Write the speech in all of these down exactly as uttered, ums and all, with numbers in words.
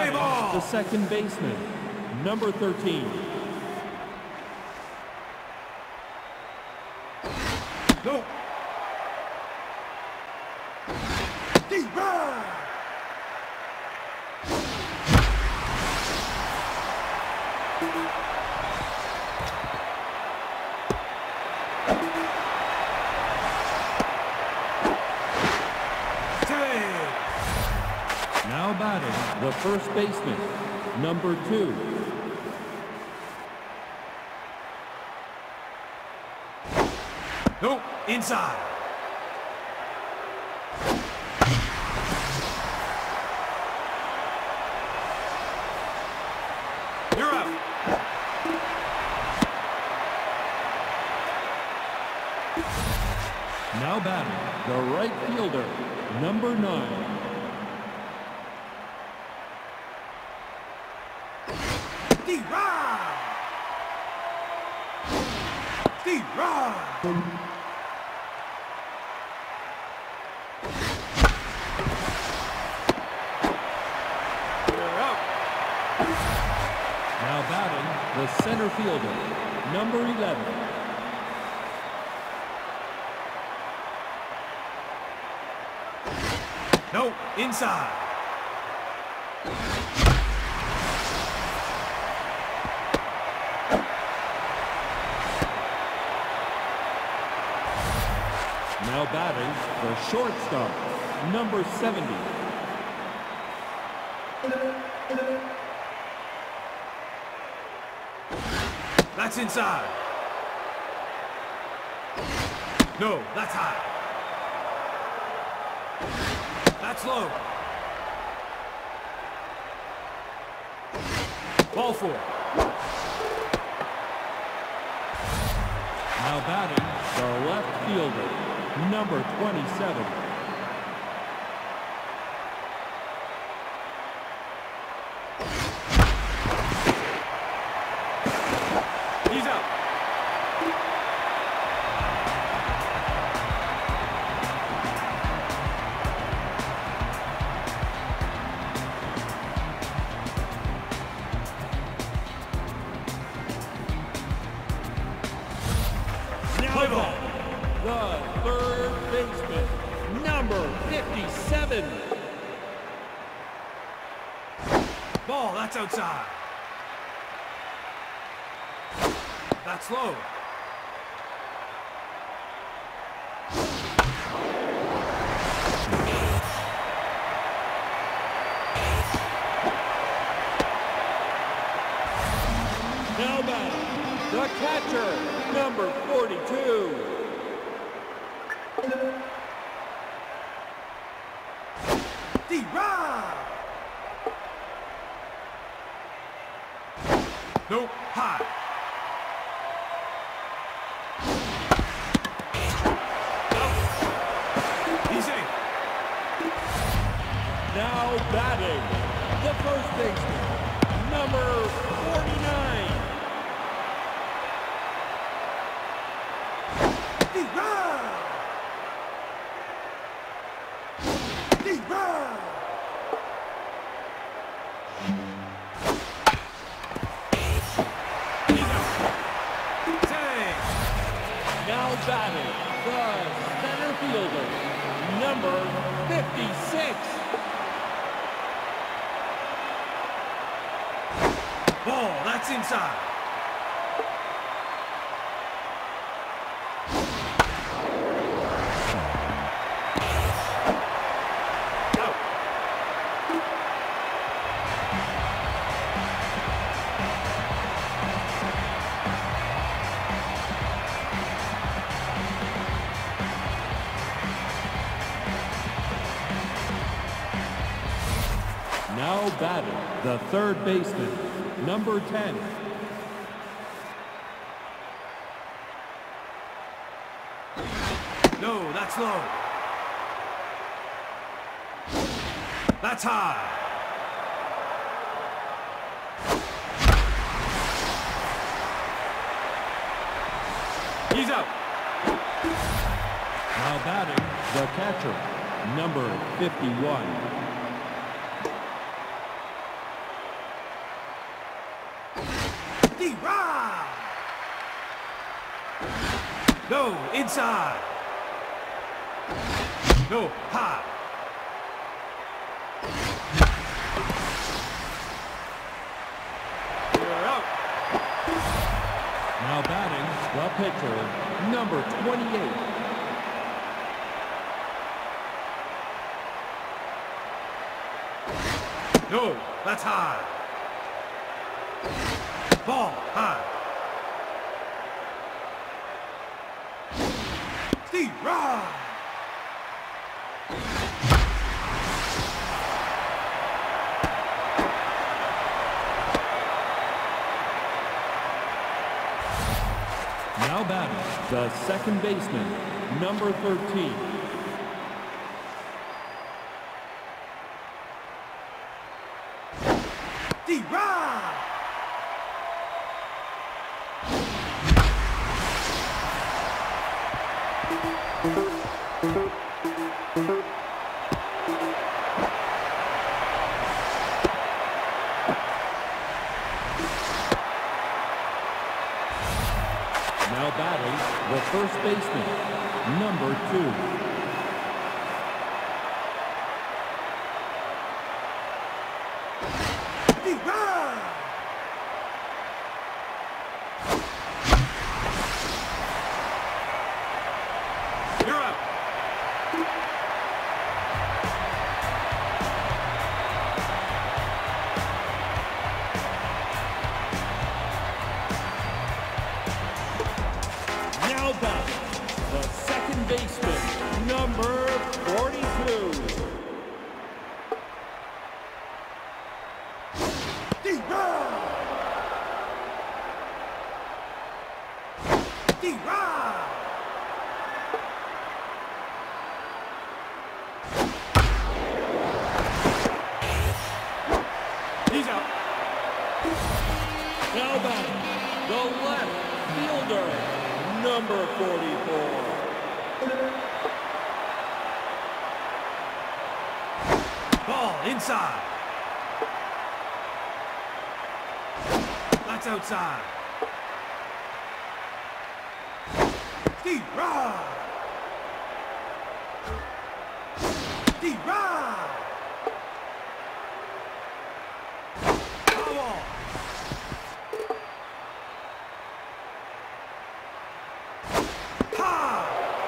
batting, ball. the second baseman, number thirteen. No. Deep run. Now batting, the first baseman, number two. Nope, inside. You're out. Now batting, the right fielder, number nine. D-Rod! D-Rod! You're out. Now batting, the center fielder, number eleven. No, inside. Now batting, the shortstop, number seventy. That's inside. No, that's high. That's low. Ball four. Now batting, the left fielder, number twenty-seven. He's out. Now batting, the third baseman, number fifty-seven. Ball, that's outside. That's low. Now batting, the catcher, number forty-two. D-Rod! Nope, high. He's in. Now batting, the first baseman, number forty-nine. D-Rod! D-Rod! He's out. Tag. Now batting, the center fielder, number fifty-six. Ball, that's inside. Out. Now batting, the third baseman, number ten. No, that's low. That's high. He's out. Now batting, the catcher, number fifty-one. D-Rod! No, inside. No, high. You're out. Now batting, the pitcher, number twenty-eight. No, that's high. Ball, high. Steve, ride. Now batting, the second baseman, number thirteen. D-Rod! Now batting, the first baseman, number two. D-Rod! You're out. Now batting, the second baseman, number forty-two. D-Rod! D-Rod! He's out. Now batting, the left fielder, number forty-four. Ball inside. That's outside. D-Rod! D-Rod! Foul ball. Ha!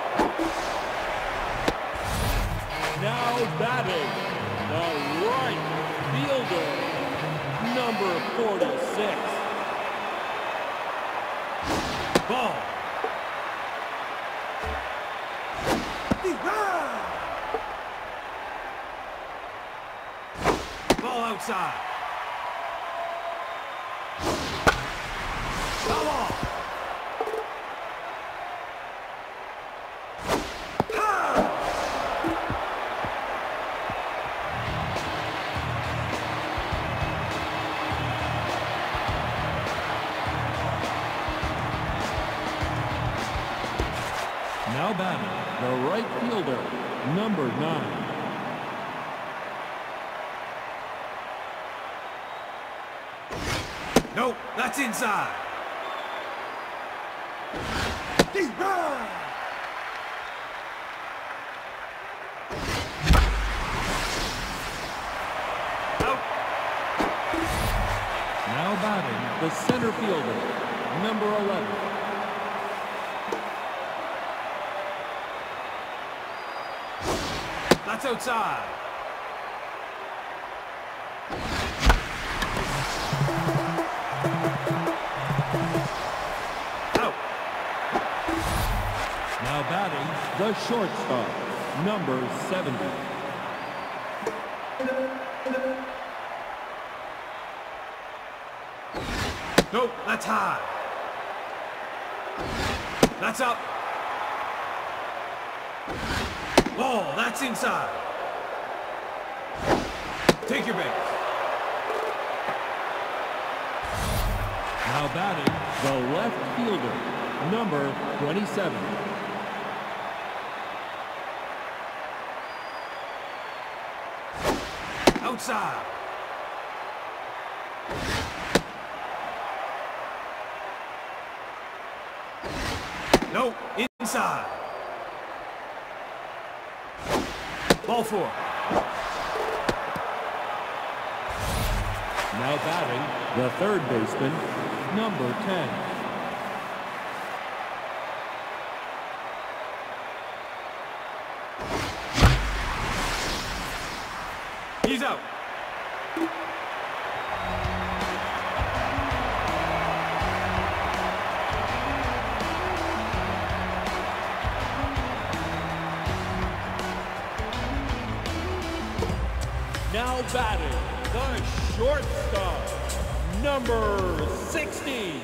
Now batting, the right fielder, number forty-six. Ball. D-Rod! Ball outside. Foul ball. Ha! Now batting, the right fielder, number nine. Nope, that's inside. D-Rod! Out. Now batting, the center fielder, number eleven. That's outside. Out. Now batting, the shortstop, number seventy. Nope, that's high. That's up. Ball, that's inside. Take your base. Now batting, the left fielder, number twenty-seven. Outside. Nope, inside. Ball four. Now batting, the third baseman, number ten. He's out. Now batting, the shortstop, number sixty.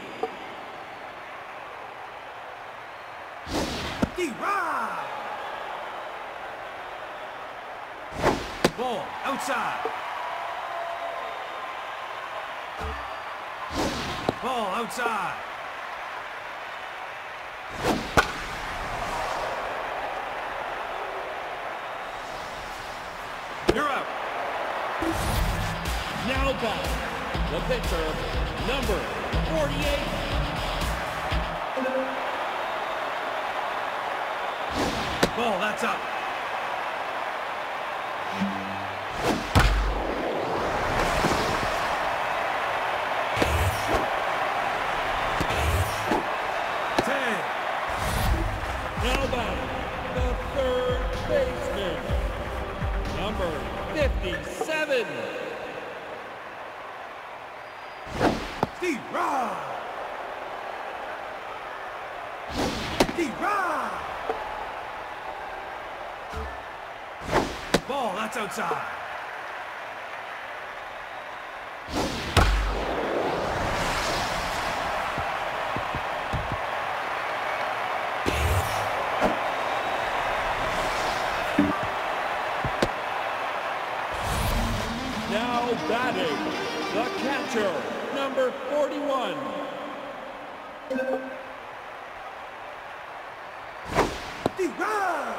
D-Rod! Ball outside. Ball outside. You're out. Now back, the pitcher, number forty-eight. Ball, that's up. Ten. Now back, the third baseman, number fifty-seven. D-Rod! D-Rod! Ball, that's outside. Now batting, the catcher, number forty-one. D-Rod!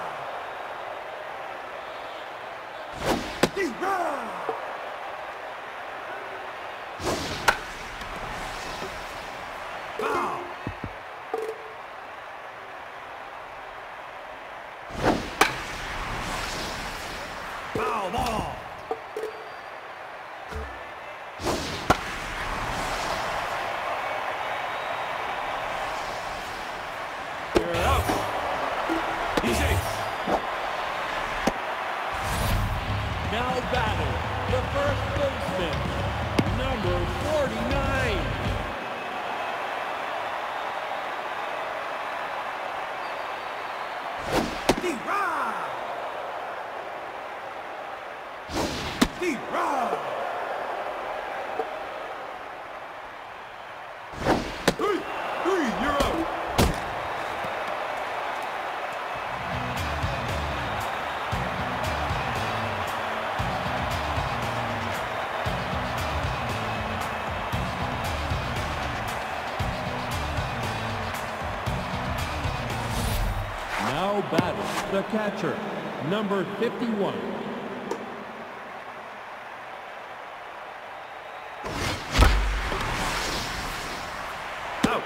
D-Rod! Foul! Foul ball! You're out. Easy. Now batting, the first baseman, number forty-nine. D-Rod! D-Rod! Three! Three! You're out! Now batting, the catcher, number fifty-one. Out!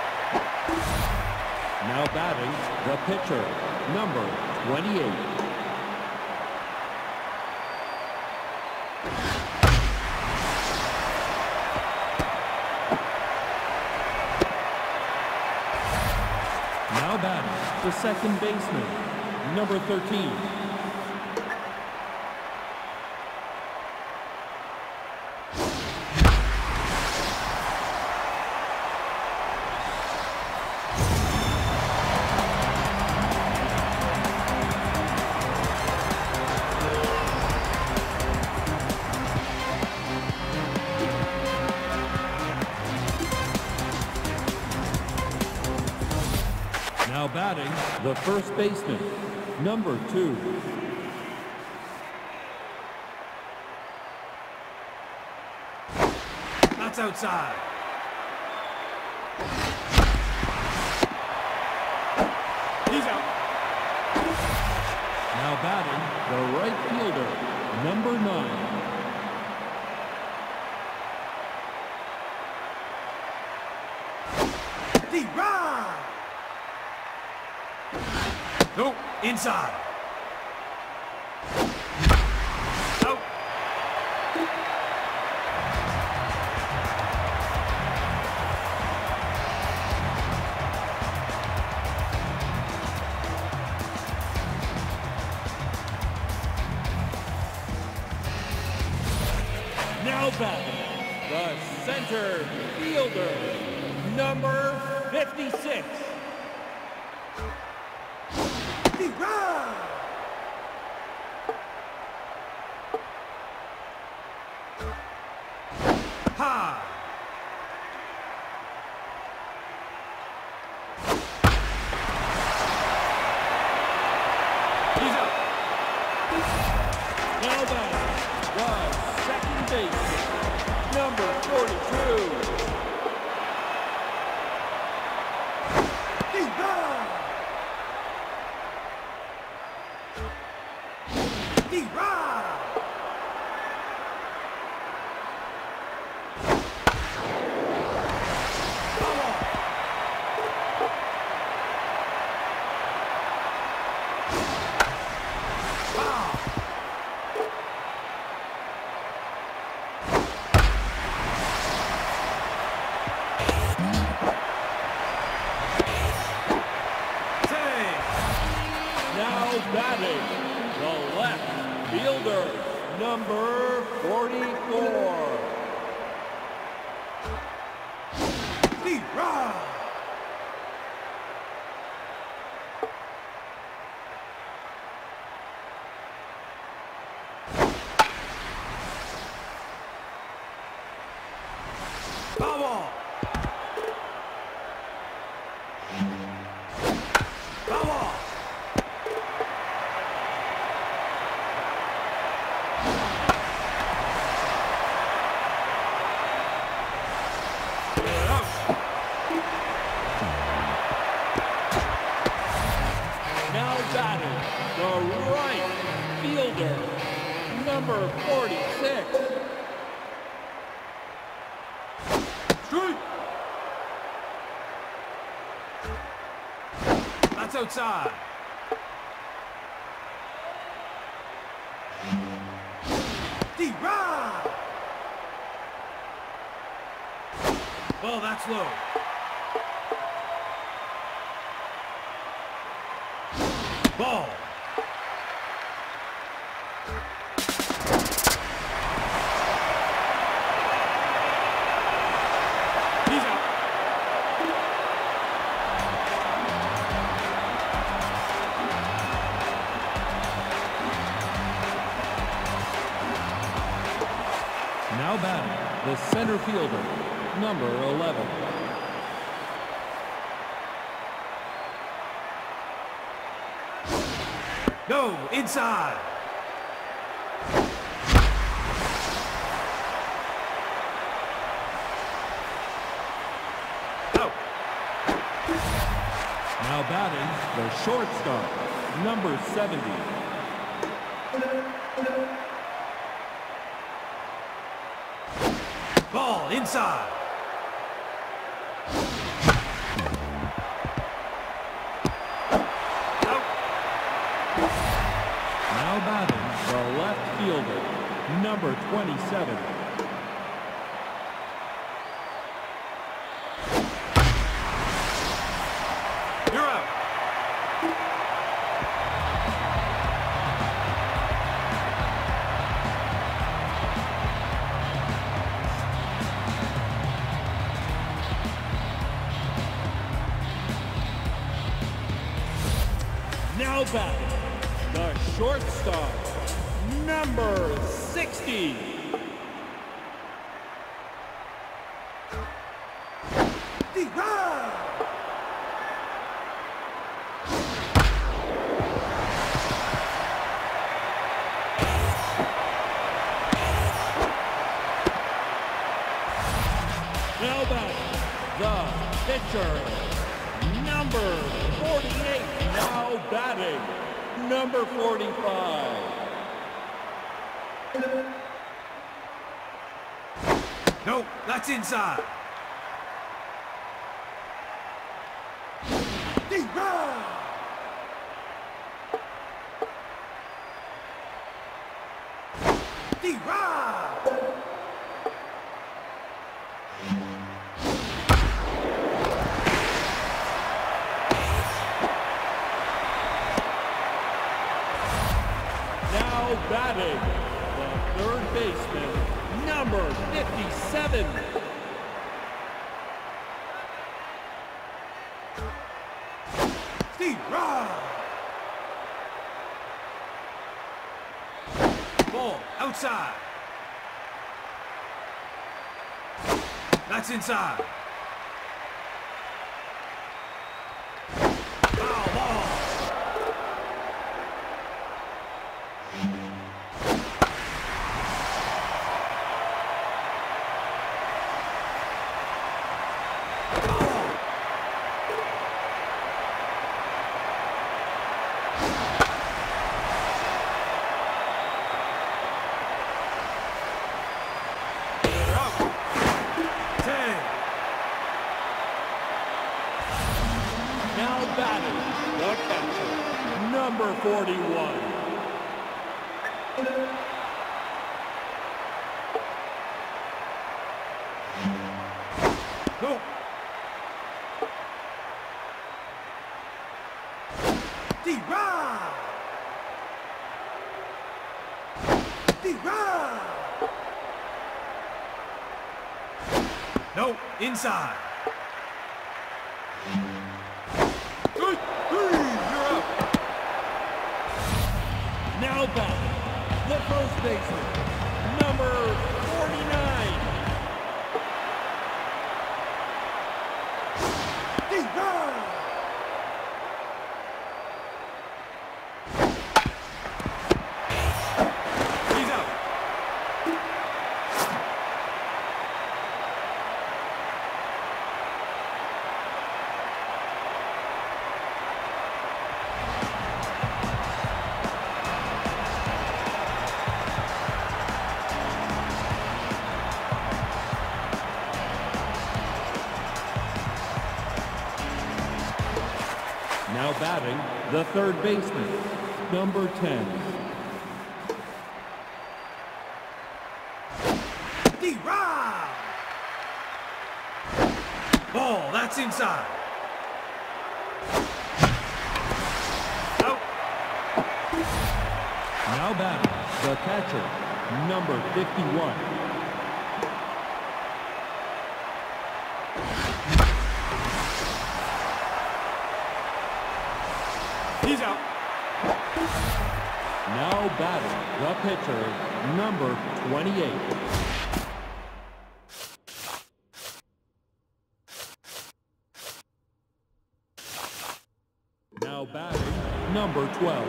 Now batting, the pitcher, number twenty-eight. Now batting, the second baseman, number thirteen. Now batting, the first baseman, number two. That's outside. He's out. Now batting, the right fielder, number nine. D-Rod! Nope. Inside. Out. Now batting, the center fielder, number fifty-six. Ha! He's up. Now batting, the second baseman, number forty-two. Now batting, the left fielder, number forty-four. Foul. Foul. Now batting, the right fielder, number forty-six. Strike. That's outside. D-Rod. Well, that's low. Ball. He's out. Now batting, the center fielder, number eleven. No, inside. Out. Now batting, the shortstop, number seventy. Ball inside. Out. Now batting, the left fielder, number twenty-seven. You're out. Now batting, the shortstop, number sixty. Now batting, the pitcher, number forty-eight. Now batting, number forty-five. No, that's inside. D-Rock! Now batting, the third baseman, number fifty-seven. D-Rock! Ball outside. That's inside. Foul ball. Now batting, the catcher, number forty-one. Go. D-Rock! D-Rock! No, inside. Good. Three, you're up. Now batting, the first baseman, number forty-nine. D-Rock! He's out. Now batting, the third baseman, number ten. D-Rock! Ball, that's inside. Out. Now batting, the catcher, number fifty-one. He's out. Now batting, the pitcher, number twenty-eight. Now batting, number twelve.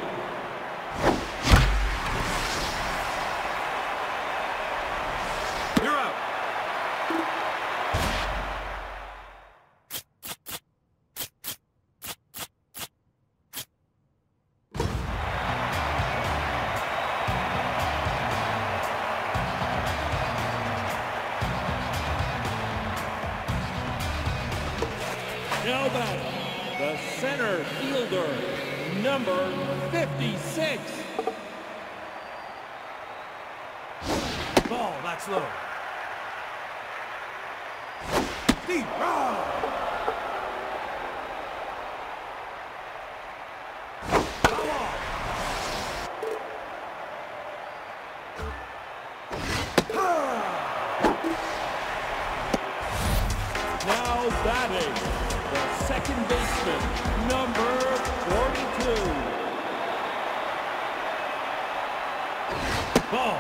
You're out. Now batting, the center fielder, number fifty-six. Ball, that's low. D-Rock! Foul ball. Now batting, the second baseman, number forty-two. Ball.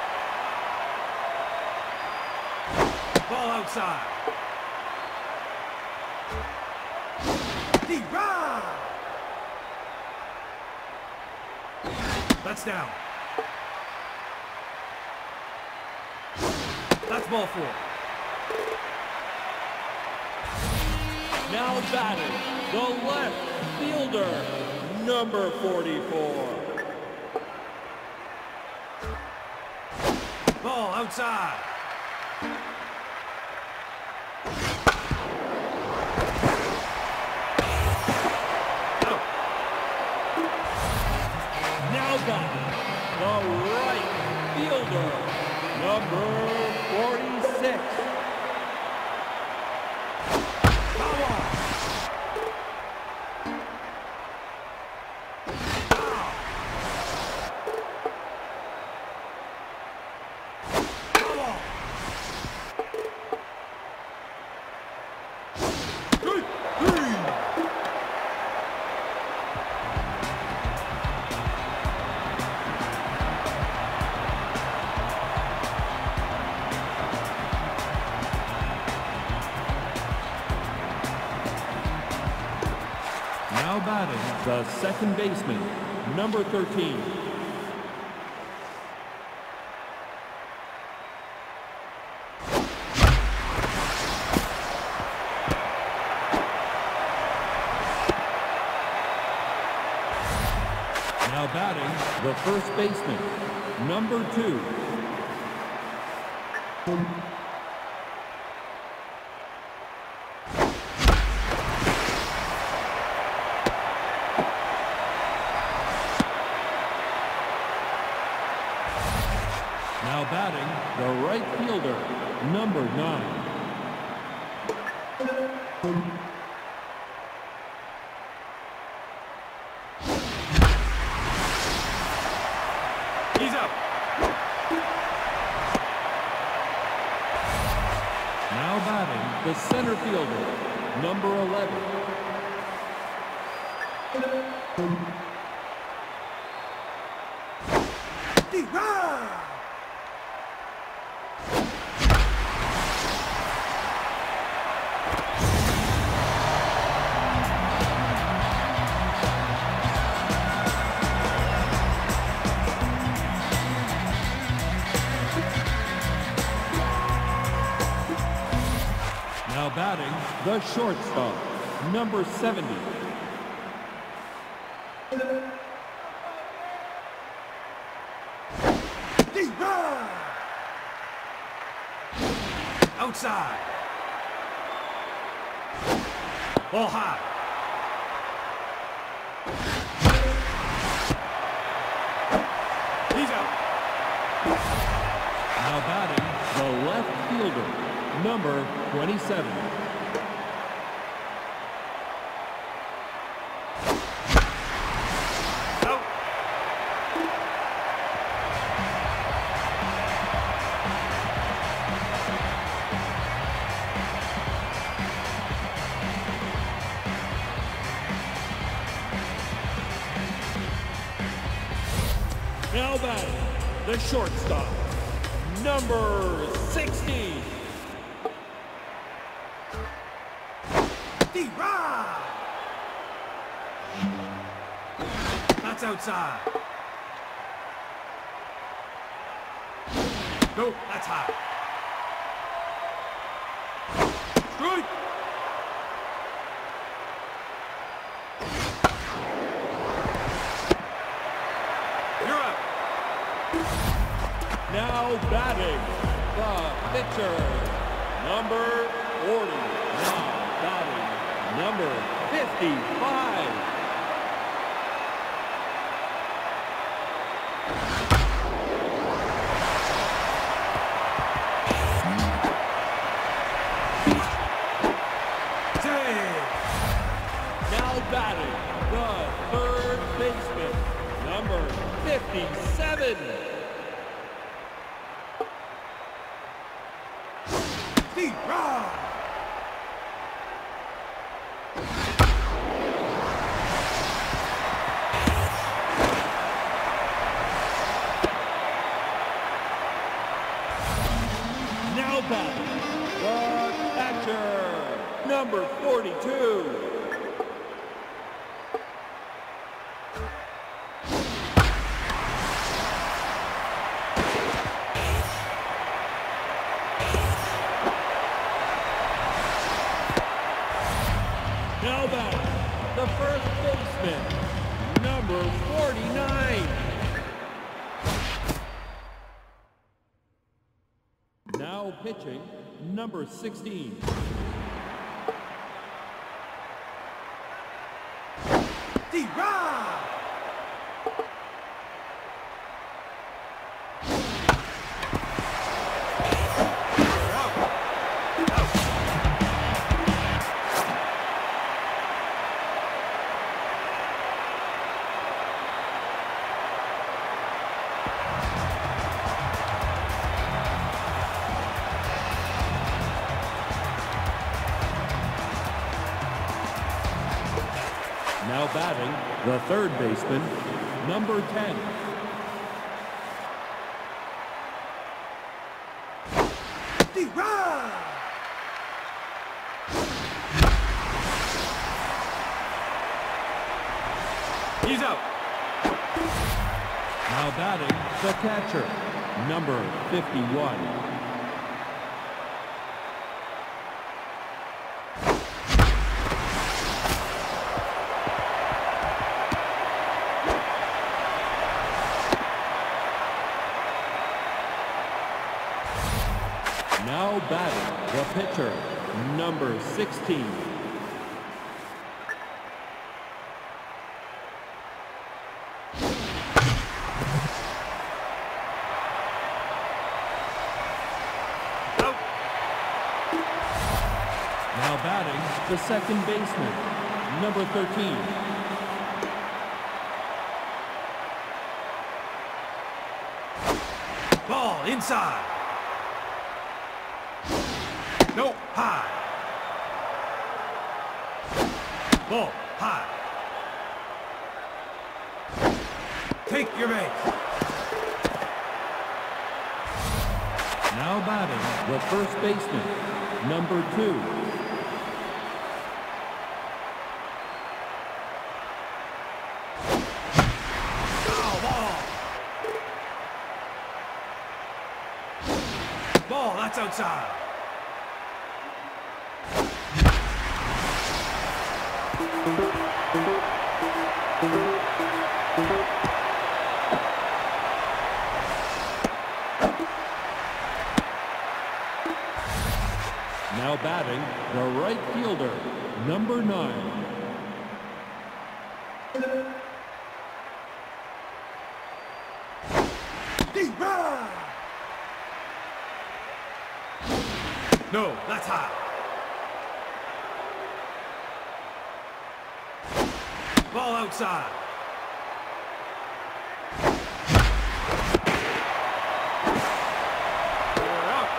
Ball outside. D-Rock! That's down. That's ball four. Now batting, the left fielder, number forty-four. Ball outside. Out. Now batting, the right fielder. Now batting, the second baseman, number thirteen. Now batting, the first baseman, number two. Now batting, the right fielder, number nine. He's up. Now batting, the center fielder, number eleven. Now batting, the shortstop, number seventy. Outside. Ball high. He's out. Now batting, the left fielder, number twenty-seven. Out. Now batting, the shortstop, number sixteen. That's outside. No, that's high. Strike. You're up. Now batting, the pitcher, number forty. Now batting, number fifty-five. Now batting, the third baseman, number fifty-seven. Now batting, the catcher, number forty-two. Now batting, the first baseman, number forty-nine. Now pitching, number sixteen. Now batting, the third baseman, number ten. He's out. Now batting, the catcher, number fifty-one. Now batting, the pitcher, number sixteen. Out. Now batting, the second baseman, number thirteen. Ball inside. No, high. Ball, high. Take your base. Now batting, the first baseman, number two. Foul ball. Ball, that's outside. Now batting, the right fielder, number nine. No, that's high. Ball outside. You're out.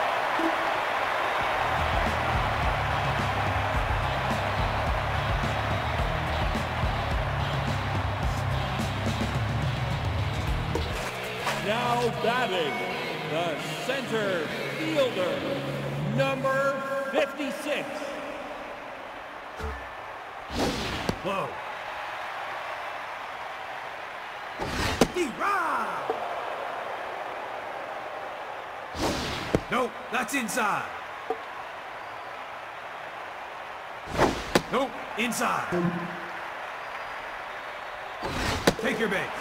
Now batting, the center fielder, number fifty-six. Low. D-Rod. Nope, that's inside. Nope, inside. Take your base.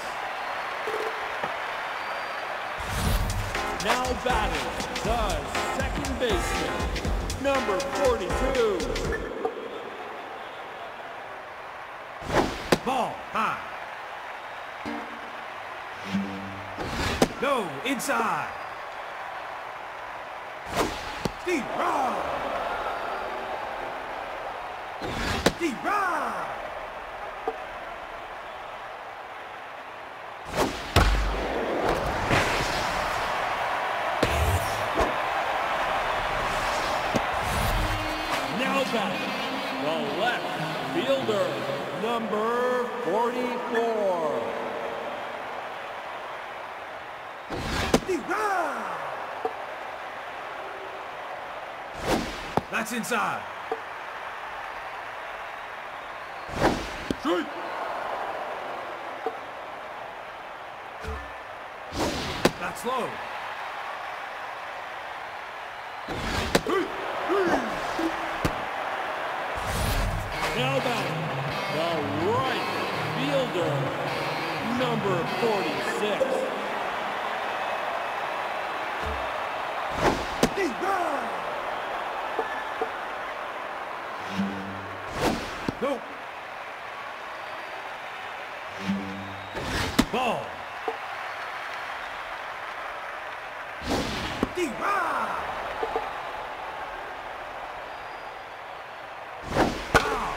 Now batting, the second baseman, number forty-two. Ball, high. No, inside. D-Rod. D-Rod. Now batting, the left fielder, number forty-four. D-Rod. That's inside. Straight. That's low. Now batting, the right fielder, number forty-six. D-Rod. Nope. Ball. D-Rod. Foul.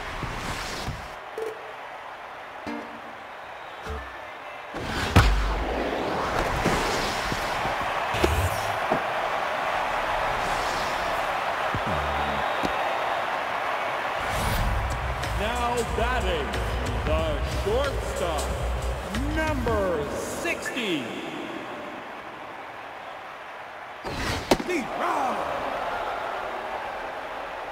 Now batting, the shortstop, number sixty. D-Rod.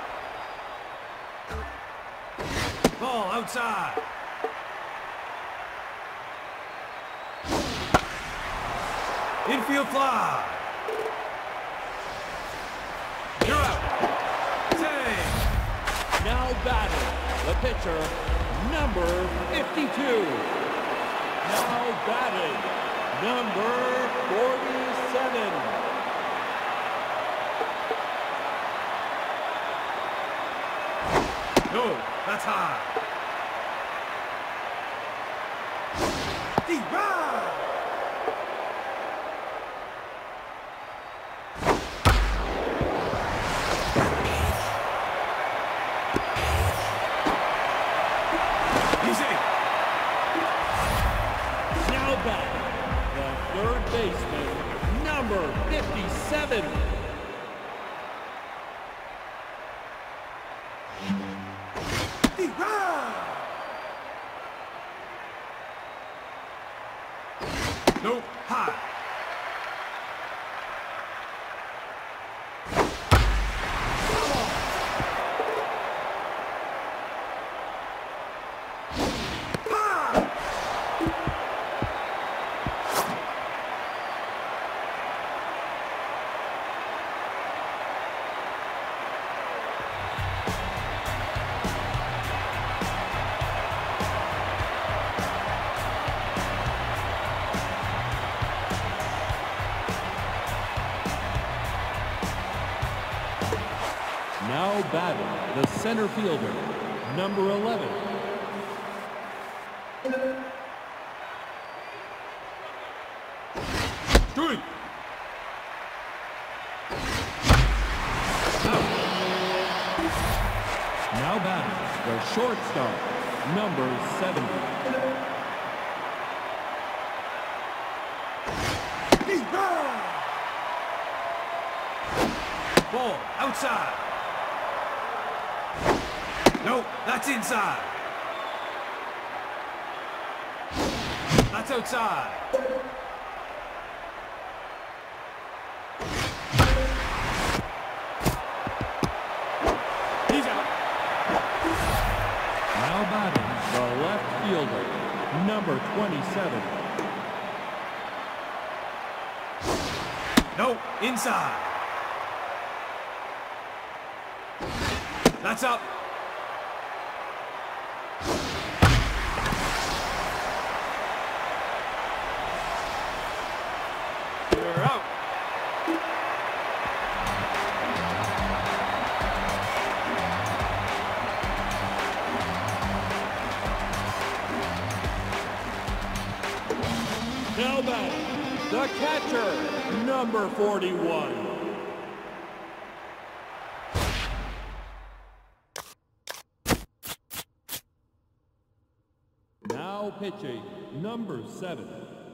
Ball outside. Infield fly. You're out. Take. Now batting, the pitcher, number fifty-two. Now batting, number forty-seven. No, that's high. Deep ride. Easy. Now batting, the third baseman, number fifty-seven. Deep ride. Nope, high. Now batting, the center fielder, number eleven. Three. Now batting, the shortstop, number seventy. Deep ride. Ball outside. Nope, that's inside. That's outside. He's out. Now batting, the left fielder, number twenty-seven. Nope, inside. That's up. You're out. Now batting, the catcher, number forty-one. Now pitching, number seven.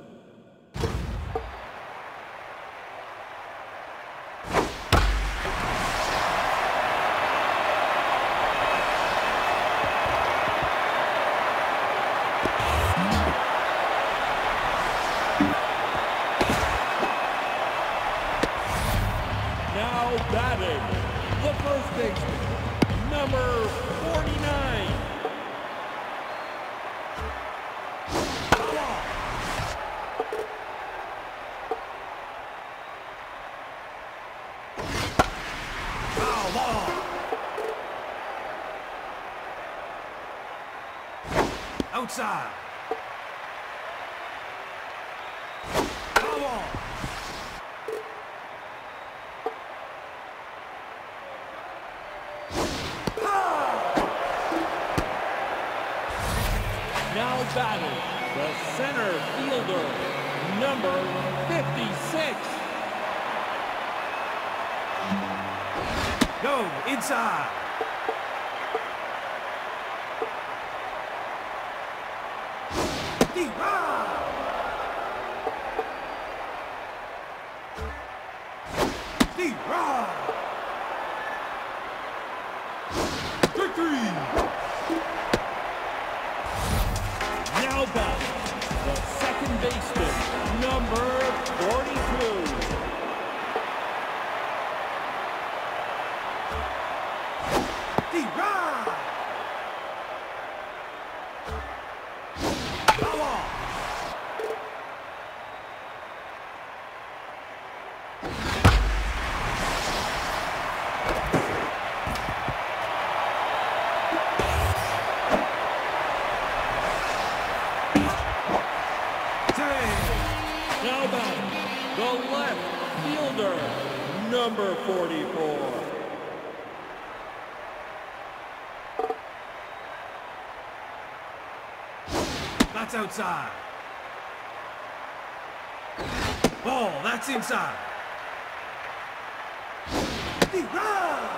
Now batting, the first baseman, number forty-nine. Foul ball. Outside. Foul ball. Now batting, the center fielder, number fifty-six. Go inside. Deep ride. Deep ride. Victory. Now batting, the second baseman, number forty-two. Deep ride. Foul ball. Now batting, the left fielder, number forty-four. That's outside. Ball, that's inside. The run!